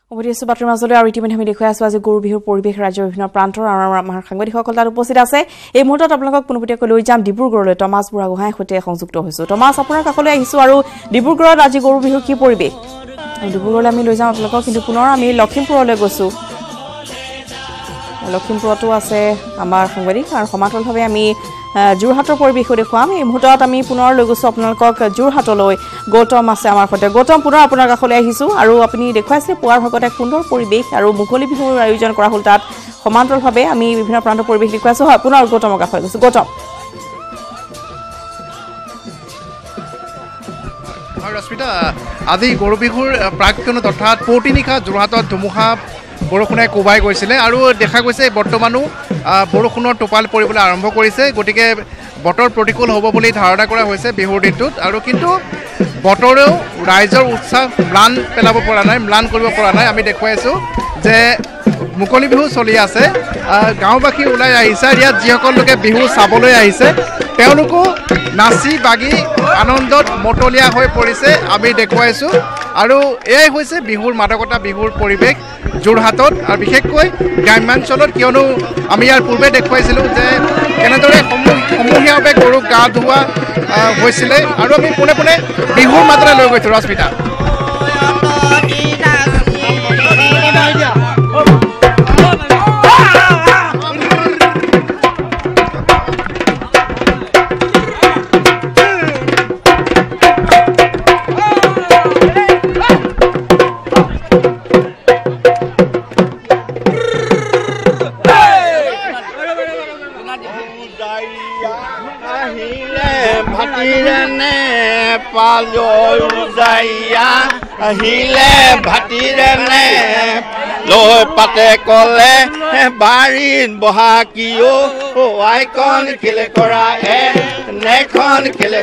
অবশ্যই বাতৰি মাজলৈ আৰু ইতিমধ্যে আমি দেখুৱাই আছো আজি গৰু বিহুৰ পৰিৱেশ ৰাজ্যৰ বিভিন্ন প্ৰান্তৰ আৰু আমাৰ সাংবাদিকসকল তাত উপস্থিত আছে এই মুহূৰ্তত আপোনালোকক পুনপটীয়াকৈ লৈ যাম ডিব্ৰুগড়লৈ টমাছ বুঢ়াগোহাঁইৰ সৈতে সংযুক্ত হৈছো টমাছ আপোনাৰ কাষলৈ আহিছো আৰু ডিব্ৰুগড়ত আজি গৰু বিহুৰ কি পৰিৱেশ ডিব্ৰুগড়লৈ আমি লৈ যাম আপোনালোকক কিন্তু পুনৰ আমি লখিমপুৰলৈ গৈছো লখিমপুৰতো আছে আমাৰ সাংবাদিক আৰু সমান্তৰালভাৱে আমি যোৰহাটৰ পৰিৱেশ দেখুৱাম এই মুহূৰ্তত আমি পুনৰ লৈ গৈছো আপোনালোকক যোৰহাটলৈ গৌতম আছে আমাৰ সৈতে গৌতম পুনৰ আপোনাৰ কাষলৈ আহিছো আৰু আপুনি দেখুৱাইছে পুৱাৰ ভাগত এক সুন্দৰ পৰিৱেশ আৰু মুকলি বিহুৰ আয়োজন কৰা হ'ল তাত সমান্তৰালভাৱে আমি বিভিন্ন প্ৰান্তৰ পৰিৱেশ দেখুৱাইছো হয় পুনৰ গৌতমৰ কাষলৈ গৈছো গৌতম ৰশ্মিতা আজি গৰু বিহুৰ প্ৰাক্ক্ষণত অৰ্থাৎ পুৱতি নিশা যোৰহাটত ধুমুহা বৰষুণে কোবাই গৈছিলে আৰু দেখা গৈছে বৰ্তমানো বৰষুণৰ টোপাল পৰিবলৈ আৰম্ভ কৰিছে গতিকে বতৰ প্ৰতিকূল হ'ব বুলি ধাৰণা কৰা হৈছে বিহুৰ দিনটোত আৰু কিন্তু বতৰেও ৰাইজৰ উৎসাহ ম্লান পেলাব পৰা নাই ম্লান কৰিব পৰা নাই আমি দেখুৱাইছোঁ যে মুকলি বিহু চলি আছে গাঁওবাসী ওলাই আহিছে ইয়াত যিসকল লোকে বিহু চাবলৈ আহিছে তেওঁলোকো নাচি বাগি আনন্দত মতলীয়া হৈ পৰিছে আমি দেখুৱাইছোঁ আৰু এয়াই হৈছে বিহুৰ মাদকতা বিহুৰ পৰিৱেশ যোৰহাটত আৰু বিশেষকৈ গ্ৰাম্যাঞ্চলত কিয়নো আমি ইয়াৰ পূৰ্বে দেখুৱাইছিলোঁ যে কেনেদৰে সমূহীয়াভাৱে গৰুক গা ধুওৱা হৈছিলে আৰু আমি পোনে পোনে বিহুৰ মাজলৈ লৈ গৈছোঁ ৰশ্মিতা আহিলে ভাতিৰেনে লৈ পাতে কলে বাৰীত বহা কিয় আইকন খেলে কৰা নেখন খেলে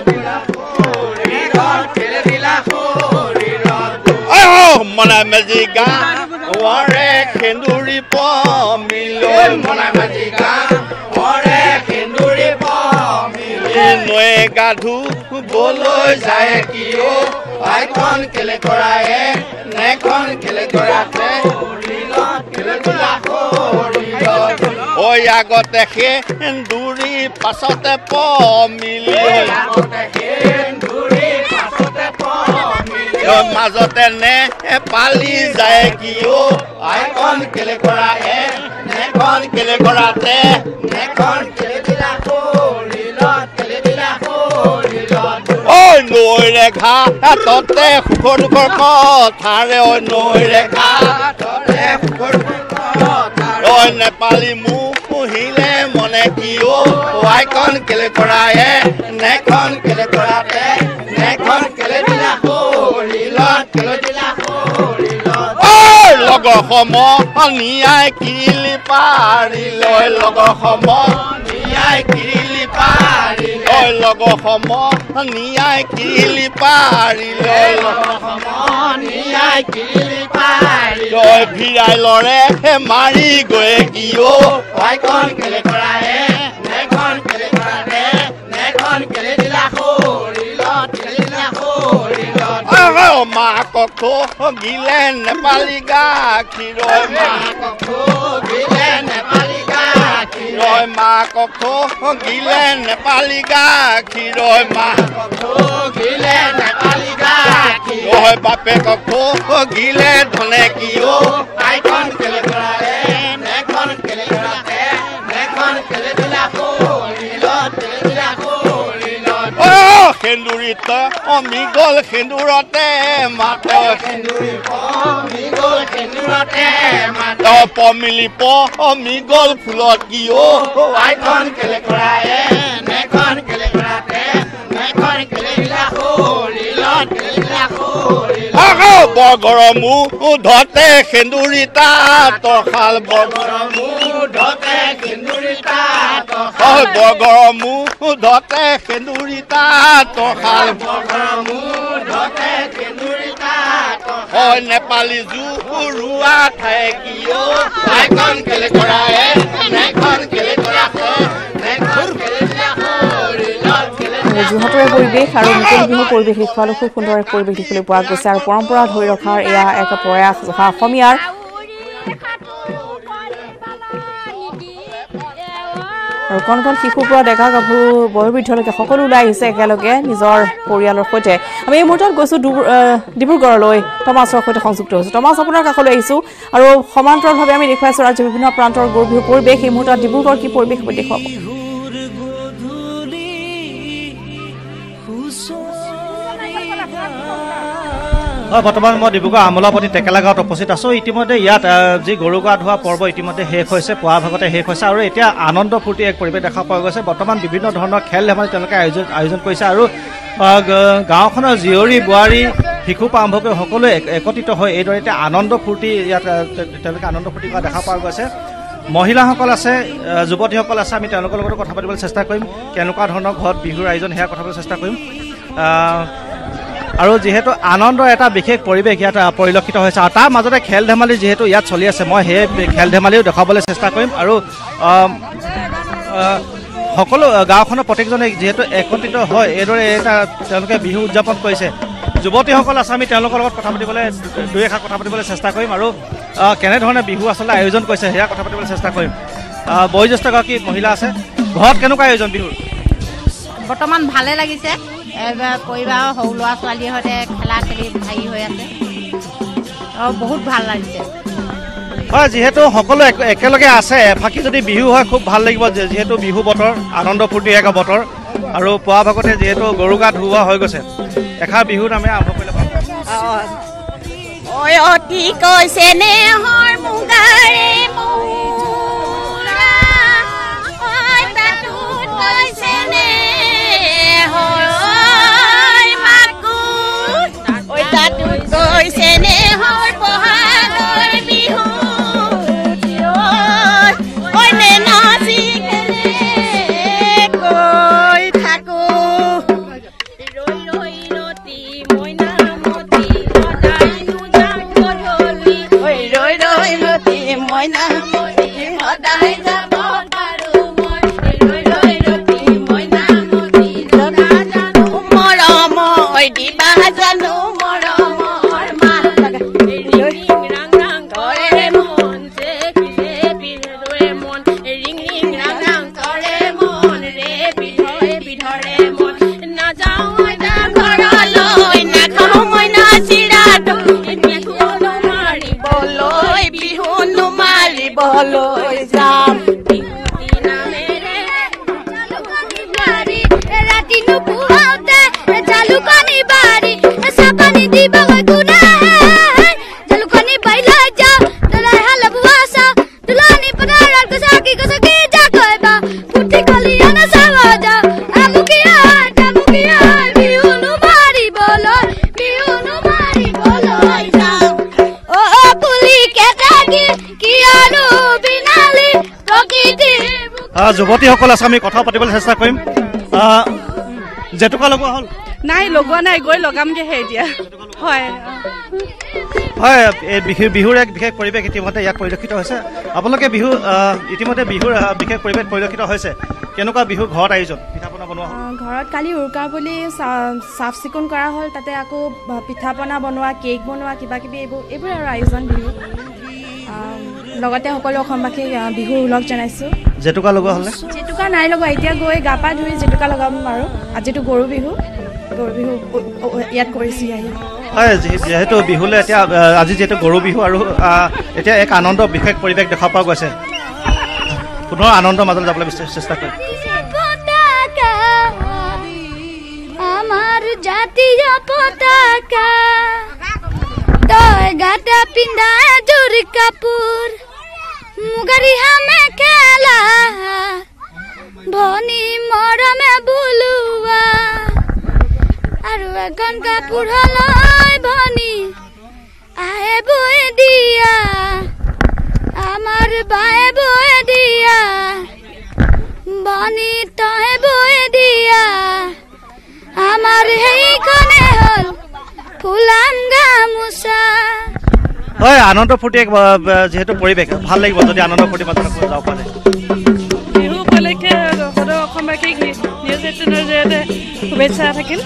মনা মেজিকা ওৰে সেন্দুৰী পিলৈ মনা মেজিকা ওৰে সেন্দুৰী নৈ গাধু বলৈ যায় কিয় আইকন কেলে কৰা নেখন কেলে কৰা ঐ আগতে সেন্দুৰী পাছতে মিলি মাজতে নে পালি যায় কিয় আইকন কেলে কৰা নেখন কেলে কৰাতে নেখন কেলে দিলা নৈ ৰেখা ততে সুখৰ দুখৰ কথাৰে নৈ ৰেখা নেপালী মোক পুহিলে মনে কিয় আইকন কেলে কৰা নেখন কেলে কৰাতে নেখন কেলে দিলা লগৰ সমনীয়াই কিৰিলি পাৰি লৈ লগৰ সমনীয়াই কিৰিলি পাৰি লৈ লগৰ সমনীয়াই কিৰিলি পাৰি লৈ লগৰ সমনীয়াই কিৰিলি পাৰি লৈ ভিৰাই লৰে মাৰি গৈ কিয় আইকন কেলে কৰা নেখন কেলে কৰাতে নেখন কেলে দিলা মাকক গিলে নেপালী গাখীৰ মাকক গিলে নেপালী গাখীৰ মাকক গিলে নেপালী গাখীৰ মাকক গিলে নেপালী গাখীৰ বাপেকক গিলে ধনে কিয় আইকন কেলে কৰা নেখন কেলে কৰাতে নেখন কেলে দিলা সেন্দুৰিত অমিগল সেন্দুৰতে মাত সেন্দুৰি অমিগল সেন্দুৰতে মাত পমিলি অমিগল ফুলত কিয় আইকন কেলে কৰা নেখন কেলে কৰাতে নেখন কেলে দিলা বৰগৰ মুধতে সেন্দুৰি তাত শাল বৰগৰ মুধতে সেন্দুৰি তাত বৰগৰ মুধতে সেন্দুৰি তাত শাল বৰগৰ মুধতে সেন্দুৰি তাত নেপালী জুৰুৱা ঠাই কিয় আইকন কেলে কৰা নেখন কেলে কৰাতে নেখন কেলে দিলা যোৰহাটৰে পৰিৱেশ আৰু মুকলি বিহুৰ পৰিৱেশ দেখুৱালো খুব সুন্দৰ এক পৰিৱেশ দেখিবলৈ পোৱা গৈছে আৰু পৰম্পৰা ধৰি ৰখাৰ এয়া এক প্ৰয়াস অসমীয়াৰ আৰু কণ কণ শিশুৰ পৰা ডেকা গাভৰু বয়োবৃদ্ধলৈকে সকলো ওলাই আহিছে একেলগে নিজৰ পৰিয়ালৰ সৈতে আমি এই মুহূৰ্তত গৈছোঁ ডিব্ৰুগড়লৈ টমাছৰ সৈতে সংযুক্ত হৈছোঁ টমাছ আপোনাৰ কাষলৈ আহিছোঁ আৰু সমান্তৰালভাৱে আমি দেখুৱাইছোঁ ৰাজ্যৰ বিভিন্ন প্ৰান্তৰ গৰু বিহুৰ পৰিৱেশ এই মুহূৰ্তত ডিব্ৰুগড় কি পৰিৱেশ দেখুৱাব বৰ্তমান মই ডিব্ৰুগড় আমোলাপতি টেকেলা গাঁৱত উপস্থিত আছোঁ ইতিমধ্যে ইয়াত যি গৰু গা ধোৱা পৰ্ব ইতিমধ্যে শেষ হৈছে পুৱা ভাগতে শেষ হৈছে আৰু এতিয়া আনন্দ ফূৰ্তি এক পৰিৱেশ দেখা পোৱা গৈছে বৰ্তমান বিভিন্ন ধৰণৰ খেল ধেমালি তেওঁলোকে আয়োজন কৰিছে আৰু গাঁওখনৰ জীয়ৰী বোৱাৰী শিশু পৰা আৰম্ভ কৰি সকলোৱে একত্ৰিত হৈ এইদৰে এতিয়া আনন্দ ফূৰ্তি ইয়াত তেওঁলোকে আনন্দ ফূৰ্তি কৰা দেখা পোৱা গৈছে মহিলাসকল আছে যুৱতীসকল আছে আমি তেওঁলোকৰ লগতো কথা পাতিবলৈ চেষ্টা কৰিম কেনেকুৱা ধৰণৰ ঘৰত বিহুৰ আয়োজন সেয়া কথা পাতিবলৈ চেষ্টা কৰিম আৰু যিহেতু আনন্দৰ এটা বিশেষ পৰিৱেশ ইয়াত পৰিলক্ষিত হৈছে আৰু তাৰ মাজতে খেল ধেমালি যিহেতু ইয়াত চলি আছে মই সেই খেল ধেমালিও দেখুৱাবলৈ চেষ্টা কৰিম আৰু সকলো গাঁওখনৰ প্ৰত্যেকজনে যিহেতু একত্ৰিত হয় এইদৰে এটা তেওঁলোকে বিহু উদযাপন কৰিছে যুৱতীসকল আছে আমি তেওঁলোকৰ লগত কথা পাতিবলৈ দুই এষাৰ কথা পাতিবলৈ চেষ্টা কৰিম আৰু কেনেধৰণে বিহু আচলতে আয়োজন কৰিছে সেয়া কথা পাতিবলৈ চেষ্টা কৰিম বয়োজ্যেষ্ঠগৰাকী মহিলা আছে ঘৰত কেনেকুৱা আয়োজন বিহুৰ বৰ্তমান ভালে লাগিছে পৰিবাৰৰ সৰু ল'ৰা ছোৱালীৰ সৈতে খেলা খেলি ভাগি হৈ আছে আৰু বহুত ভাল লাগিছে হয় যিহেতু সকলো একেলগে আছে এফাকি যদি বিহু হয় খুব ভাল লাগিব যিহেতু বিহু বতৰ আনন্দ ফূৰ্তি এক বতৰ আৰু পুৱা ভাগতে যিহেতু গৰু গা ধুওৱা হৈ গৈছে এষাৰ বিহুৰ নামে আৰম্ভ কৰিলে অতি কৈছে নেহৰ মুগাৰে যুৱতীসকল আছে আমি কথা পাতিবলৈ চেষ্টা কৰিম জেতুকা লগোৱা হ'ল নাই লগোৱা নাই গৈ লগামগৈহে এতিয়া হয় হয় এই বিহুৰ এক বিশেষ পৰিৱেশ ইতিমধ্যে ইয়াত পৰিলক্ষিত হৈছে আপোনালোকে বিহু ইতিমধ্যে বিহুৰ বিশেষ পৰিৱেশ পৰিলক্ষিত হৈছে কেনেকুৱা বিহুৰ ঘৰত আয়োজন পিঠা পনা বনোৱা ঘৰত কালি উৰুকা বুলি চাফ চিকুণ কৰা হ'ল তাতে আকৌ পিঠা পনা বনোৱা কেক বনোৱা কিবা কিবি এইবোৰ আৰু আয়োজন বিহু লগতে সকলো অসমবাসীক বিহুৰ উলগ জনাইছোঁ জেতুকা লগোৱা হ'লে জেতুকা নাই লগোৱা এতিয়া গৈ গা পা ধুই জেতুকা লগাম আৰু আজিতো গৰু বিহু ইয়াত কৰিছোঁ আহি হয় যিহেতু বিহুলৈ এতিয়া আজি যিহেতু গৰু বিহু আৰু এতিয়া এক আনন্দ বিশেষ পৰিৱেশ দেখা পোৱা গৈছে পুনৰ আনন্দৰ মাজলৈ যাবলৈ চেষ্টা কৰিম আমাৰ জাতীয় পতাকা তই গাটা পিন্ধা এযোৰ কাপোৰ মুগাৰী হামে খেলা ভনী মৰমে বুলোৱা আৰু এখন কাপোৰ হলৈ ভনী আহে বৈ দিয়া আমাৰ বায়ে বৈ দিয়া ভনী তই বৈ দিয়া আমাৰ সেইখনে হ'ল ফুলাম গামোচা হয় আনন্দ ফূৰ্তি যিহেতু পৰিৱেশ ভাল লাগিব যদি আনন্দ ফূৰ্তি মাজত যাব পাৰে বিহু উপলক্ষে সদৌ অসমবাসীক নিউজ 18 জৰিয়তে শুভেচ্ছা থাকিল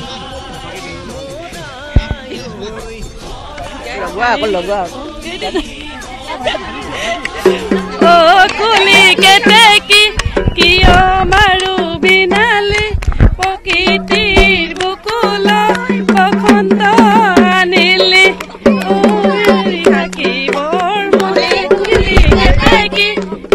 কুলি কেতেকি কিয় মাৰো বিনালে প্ৰকৃতিৰ বুকুল বসন্ত আনিলে থাকিবৰ মনে কুলি কেতেকি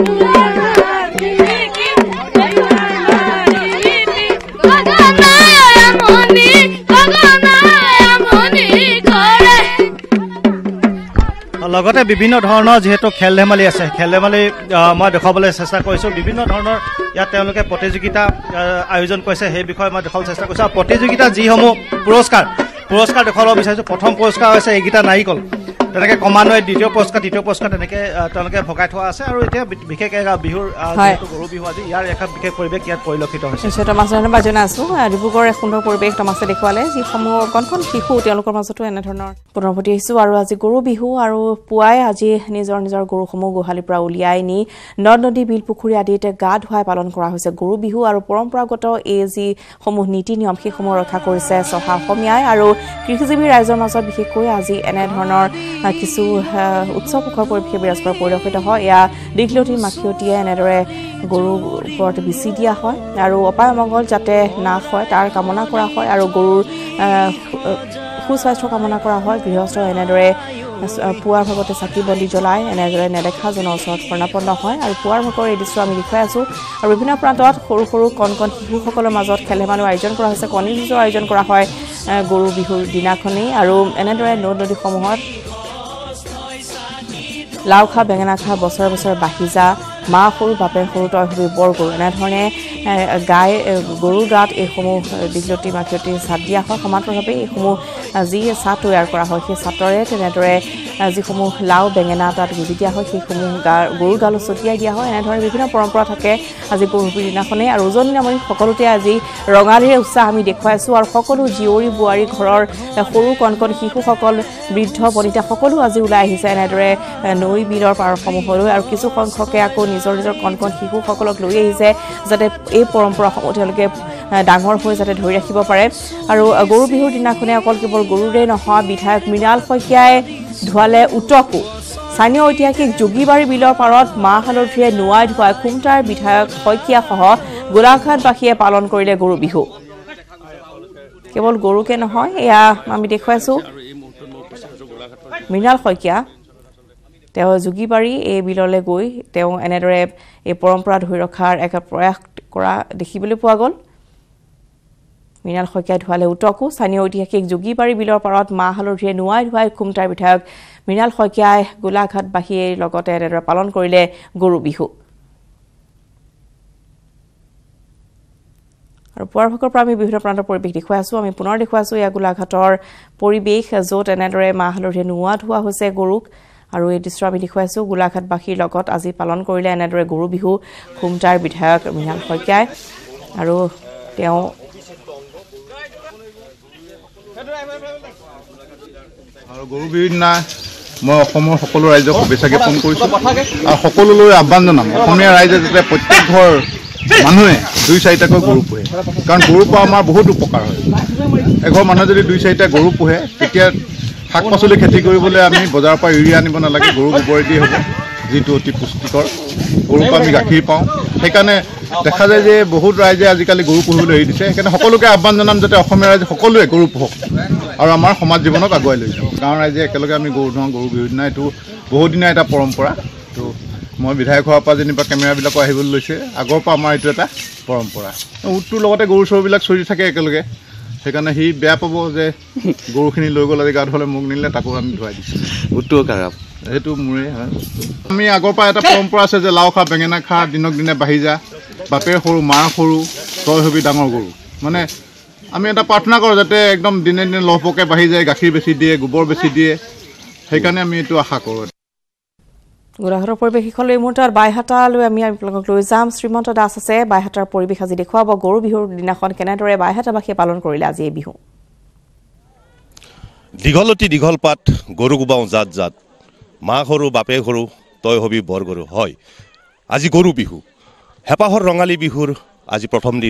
লগতে বিভিন্ন ধৰণৰ যেহেতু খেল ধেমালি আছে খেল ধেমালি মই দেখাবলৈ চেষ্টা কৰিছোঁ বিভিন্ন ধৰণৰ ইয়াত তেওঁলোকে প্ৰতিযোগিতা আয়োজন কৰিছে সেই বিষয়ে মই দেখাবলৈ চেষ্টা কৰিছোঁ আৰু প্ৰতিযোগিতা যিসমূহ পুৰস্কাৰ দেখুৱাব বিচাৰিছোঁ প্ৰথম পুৰস্কাৰ হৈছে এইকেইটা নাৰিকল তেনেকৈ ক্ৰমান্বয়ে দ্বিতীয় পুৰস্কাৰ তেনেকৈ তেওঁলোকে ভগাই থোৱা আছে আৰু এতিয়া বিশেষকৈ বিহুৰ গৰু বিহু আজি ইয়াৰ এটা বিশেষ পৰিৱেশ ইয়াত পৰিলক্ষিত হৈছে নিশ্চয় টমাছৰ ধন্যবাদ জনাইছোঁ ডিব্ৰুগড়ৰ এক সুন্দৰ পৰিৱেশ টমাছে দেখুৱালে যিসমূহ কণ শিশু তেওঁলোকৰ মাজতো এনেধৰণৰ পুনৰভতি আহিছোঁ আৰু আজি গৰু বিহু আৰু পুৱাই আজি নিজৰ গৰুসমূহ গোহালিৰ পৰা উলিয়াই নি নদ নদী বিল পুখুৰী আদিত গা ধুৱাই পালন কৰা হৈছে গৰু বিহু আৰু পৰম্পৰাগত এই যিসমূহ নীতি নিয়ম সেইসমূহ ৰক্ষা কৰিছে চহা অসমীয়াই আৰু কৃষিজীৱী ৰাইজৰ মাজত বিশেষকৈ আজি এনেধৰণৰ কিছু উৎসৱ মুখৰ পৰিৱেশ বিৰাজ কৰা পৰিলক্ষিত হয় এয়া দীঘলতী মাখিয়তীয়ে এনেদৰে গৰুৰ ওপৰত বিচি দিয়া হয় আৰু অপায় অমংগল যাতে নাশ হয় তাৰ কামনা কৰা হয় আৰু গৰুৰ সুস্বাস্থ্য কামনা কৰা হয় গৃহস্থ এনেদৰে পুৱাৰ ভাগতে চাকি বন্তি জ্বলাই এনেদৰে নেদেখাজনৰ ওচৰত শৰণাপন্ন হয় আৰু পুৱাৰ ভাগৰ এই দৃশ্য আমি দেখুৱাই আছোঁ আৰু বিভিন্ন প্ৰান্তত সৰু কণ শিশুসকলৰ মাজত খেল ধেমালিৰ আয়োজন কৰা হৈছে কণী যুঁজৰ আয়োজন কৰা হয় গৰু বিহুৰ দিনাখনেই আৰু এনেদৰে নদ নদীসমূহত লাও খা বেঙেনা খা বছৰে বছৰে বাঢ়ি যা মা সৰু বাপেৰ সৰু তই হবি বৰ গৰু এনেধৰণে গৰুৰ গাত এইসমূহ দীঘলতী মাখিয়তী চাট দিয়া হয় সমান্তৰালভাৱে এইসমূহ যি চাট তৈয়াৰ কৰা হয় সেই চাটৰে তেনেদৰে যিসমূহ লাও বেঙেনা তাত গুজি দিয়া হয় সেইসমূহ গৰুৰ গালৈ ছটিয়াই দিয়া হয় এনেধৰণে বিভিন্ন পৰম্পৰা থাকে আজি গৰু বিহুৰ দিনাখনেই আৰু উজনি নামনি সকলোতে আজি ৰঙালীৰে উৎসাহ আমি দেখুৱাইছোঁ আৰু সকলো জীয়ৰী বোৱাৰী ঘৰৰ সৰু কণ শিশুসকল বৃদ্ধ বনিতা সকলো আজি ওলাই আহিছে এনেদৰে নৈ বিলৰ পাৰসমূহলৈ আৰু কিছু সংখ্যকে আকৌ নিজৰ কণ শিশুসকলক লৈ আহিছে যাতে এই পৰম্পৰাসমূহ তেওঁলোকে ডাঙৰ হৈ যাতে ধৰি ৰাখিব পাৰে আৰু গৰু বিহুৰ দিনাখনে অকল কেৱল গৰুৰে নহয় বিধায়ক মৃণাল শইকীয়াই ধুৱালে উটকো স্থানীয় ঐতিহাসিক যোগীবাৰী বিলৰ পাৰত মাহ হালধিৰে নোৱাই ধুৱাই খুমটাৰ বিধায়ক শইকীয়াসহ গোলাঘাটবাসীয়ে পালন কৰিলে গৰু বিহু কেৱল গৰুকে নহয় এয়া আমি দেখুৱাইছোঁ মৃণাল শইকীয়া তেওঁ যোগীবাৰী এই বিললৈ গৈ তেওঁ এনেদৰে এই পৰম্পৰা ধৰি ৰখাৰ এক প্ৰয়াস কৰা দেখিবলৈ পোৱা গ'ল মৃণাল শইকীয়াই ধুৱালে উটকো স্থানীয় ঐতিহাসিক যোগীবাৰী বিলৰ পাৰত মাহ হালধিৰে নোৱাই ধুৱাই খুমটাৰ বিধায়ক মৃণাল শইকীয়াই গোলাঘাটবাসীৰ লগতে এনেদৰে পালন কৰিলে গৰু বিহু আৰু পুৱাৰ ভাগৰ পৰা আমি বিভিন্ন প্ৰান্তৰ পৰিৱেশ দেখুৱাই আছোঁ আমি পুনৰ দেখুৱাইছোঁ এয়া গোলাঘাটৰ পৰিৱেশ য'ত এনেদৰে মাহ হালধিৰে নোৱা ধোৱা হৈছে গৰুক আৰু এই দৃশ্য আমি দেখুৱাইছোঁ গোলাঘাটবাসীৰ লগত আজি পালন কৰিলে এনেদৰে গৰু বিহু খুমটাৰ বিধায়ক মৃণাল শইকীয়াই আৰু তেওঁ গৰু বিহুৰ দিনা মই অসমৰ সকলো ৰাইজক শুভেচ্ছা জ্ঞাপন কৰিছোঁ আৰু সকলোলৈ আহ্বান জনাম অসমীয়া ৰাইজে যাতে প্ৰত্যেক ঘৰ মানুহে 2-4টাকৈ গৰু পোহে কাৰণ গৰুৰ পৰা আমাৰ বহুত উপকাৰ হয় এঘৰ মানুহে যদি 2-4টা গৰু পোহে তেতিয়া শাক পাচলি খেতি কৰিবলৈ আমি বজাৰৰ পৰা ইউৰিয়া আনিব নালাগে গৰু গোবৰেদি হ'ব যিটো অতি পুষ্টিকৰ গৰুৰ পৰা আমি গাখীৰ পাওঁ সেইকাৰণে দেখা যায় যে বহুত ৰাইজে আজিকালি গৰু পুহিবলৈ এৰি দিছে সেইকাৰণে সকলোকে আহ্বান জনাম যাতে অসমীয়া ৰাইজে সকলোৱে গৰু পোহক আৰু আমাৰ সমাজ জীৱনক আগুৱাই লৈ যাওঁ গাঁৱৰ ৰাইজে একেলগে আমি গৰু ধোৱাওঁ গৰু বিহুৰ দিনা এইটো বহুদিনীয়া এটা পৰম্পৰা তো মই বিধায়ক হোৱাৰ পৰা যেনিবা কেমেৰাবিলাকো আহিবলৈ লৈছে আগৰ পৰা আমাৰ এইটো এটা পৰম্পৰা উটটোৰ লগতে গৰু চৰুবিলাক চৰি থাকে একেলগে সেইকাৰণে সি বেয়া পাব যে গৰুখিনি লৈ গ'ল আজি গা ধুৱালে মোক নিলে তাকো আমি ধুৱাই দিছোঁ উটটো সেইটো মোৰে হয় আমি আগৰ পৰা এটা পৰম্পৰা আছে যে লাও খা বেঙেনা খা দিনক দিনে বাঢ়ি যা বাপেৰ সৰু মাৰ সৰু তই হবি ডাঙৰ গৰু মানে আমি এটা প্ৰাৰ্থনা কৰোঁ যাতে একদম দিনে দিনে লহপহকৈ বাঢ়ি যায় গাখীৰ বেছি দিয়ে গোবৰ বেছি দিয়ে সেইকাৰণে আমি এইটো আশা কৰোঁ গোলাঘাটৰ পৰিৱেশ শিখলৈ এই মুহূৰ্তত বাইহাটালৈ আমি আপোনালোকক লৈ যাম শ্ৰীমন্ত দাস আছে বাইহাটাৰ পৰিৱেশ আজি দেখুৱাব গৰু বিহুৰ দিনাখন কেনেদৰে বাইহাটাবাসীয়ে পালন কৰিলে আজি এই বিহু দীঘলতী দীঘল পাত গৰু গোবাওঁ জাত জাত মা সৰু বাপে সৰু তই হবি বৰ গৰু হয় আজি গৰু বিহু হেঁপাহৰ ৰঙালী বিহুৰ আজি প্ৰথম দিন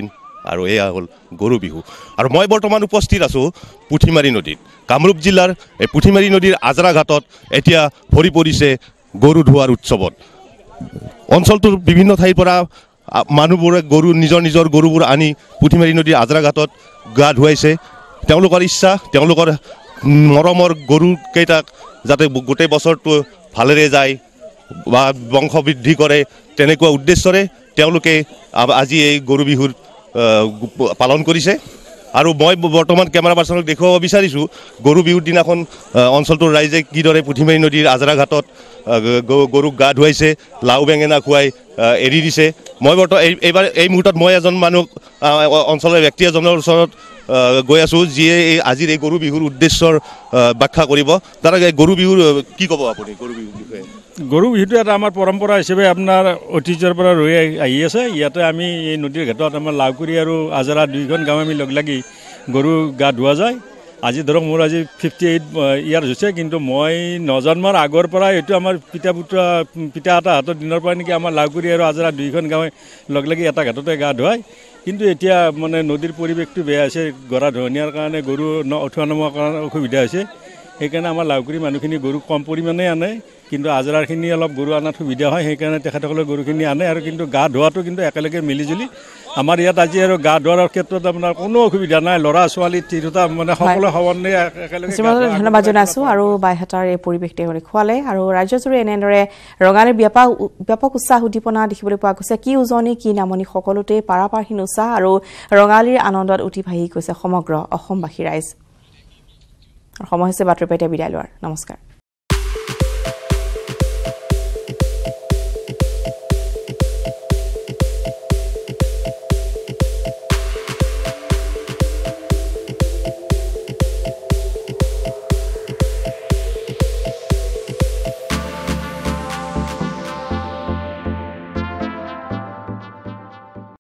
আৰু এয়া হ'ল গৰু বিহু আৰু মই বৰ্তমান উপস্থিত আছোঁ পুঠিমাৰী নদীত কামৰূপ জিলাৰ এই পুঠিমাৰী নদীৰ আজৰা ঘাটত এতিয়া ভৰি পৰিছে গৰু ধোৱাৰ উৎসৱত অঞ্চলটোৰ বিভিন্ন ঠাইৰ পৰা মানুহবোৰে গৰু নিজৰ গৰুবোৰ আনি পুঠিমাৰী নদীৰ আজৰা ঘাটত গা ধুৱাইছে তেওঁলোকৰ ইচ্ছা তেওঁলোকৰ মৰমৰ গৰুকেইটাক যাতে গোটেই বছৰটো ভালেৰে যায় বা বংশ বৃদ্ধি কৰে তেনেকুৱা উদ্দেশ্যৰে তেওঁলোকে আজি এই গৰু বিহুৰ পালন কৰিছে আৰু মই বৰ্তমান কেমেৰা পাৰ্চনক দেখুৱাব বিচাৰিছোঁ গৰু বিহুৰ দিনাখন অঞ্চলটোৰ ৰাইজে কিদৰে পুঠিমাৰী নদীৰ আজৰা ঘাটত গৰুক গা ধুৱাইছে লাও বেঙেনা খুৱাই এৰি দিছে মই এইবাৰ এই মুহূৰ্তত মই এজন মানুহ অঞ্চলৰ ব্যক্তি এজনৰ ওচৰত গৈ আছোঁ যিয়ে আজিৰ এই গৰু বিহুৰ উদ্দেশ্যৰ ব্যাখ্যা কৰিব তাৰ গৰু বিহুৰ কি ক'ব আপুনি গৰু বিহুৰ বিষয়ে গৰু বিহুটো এটা আমাৰ পৰম্পৰা হিচাপে আপোনাৰ ঐতিহ্যৰ পৰা ৰৈ আহি আছে ইয়াতে আমি এই নদীৰ ঘাটত আমাৰ লাওকুৰি আৰু আজৰা দুইখন গাঁও আমি লগ লাগি গৰু গা ধোৱা যায় আজি ধৰক মোৰ আজি 58 ইয়াৰ হৈছে কিন্তু মই নজন্মৰ আগৰ পৰা এইটো আমাৰ পিতাহঁতৰ দিনৰ পৰা নেকি আমাৰ লাওকুৰি আৰু আজৰা দুইখন গাঁৱে লগ লাগি এটা ঘাটতে গা ধুৱায় কিন্তু এতিয়া মানে নদীৰ পৰিৱেশটো বেয়া হৈছে গৰা ধুৱনীয়াৰ কাৰণে গৰু উঠোৱা নমোৱাৰ কাৰণে অসুবিধা হৈছে সেইকাৰণে আমাৰ লাওকুৰি মানুহখিনি গৰু কম পৰিমাণে আনে কিন্তু আজৰাখিনি অলপ গৰু আনাত সুবিধা হয় সেইকাৰণে তেখেতসকলে গৰুখিনি আনে আৰু কিন্তু গা ধোৱাটো কিন্তু একেলগে মিলিজুলি আমাৰ ইয়াত আজি আৰু গা ধোৱাৰ ক্ষেত্ৰত আপোনাৰ কোনো অসুবিধা নাই ল'ৰা ছোৱালী তিৰোতা মানে সকলো সমানে একেলগে ধন্যবাদ জনাইছোঁ আৰু বাইহাটাৰ এই পৰিৱেশ তেওঁলোকে খুৱালে আৰু ৰাজ্যজুৰি এনেদৰে ৰঙালীৰ ব্যাপক উৎসাহ উদ্দীপনা দেখিবলৈ পোৱা গৈছে কি উজনি কি নামনি সকলোতে পাৰাপাৰহীন উৎসাহ আৰু ৰঙালীৰ আনন্দত উঠি ভাহি গৈছে সমগ্ৰ অসমবাসী ৰাইজ সময় হৈছে বাতৰি পাই বিদায় লোৱাৰ নমস্কাৰ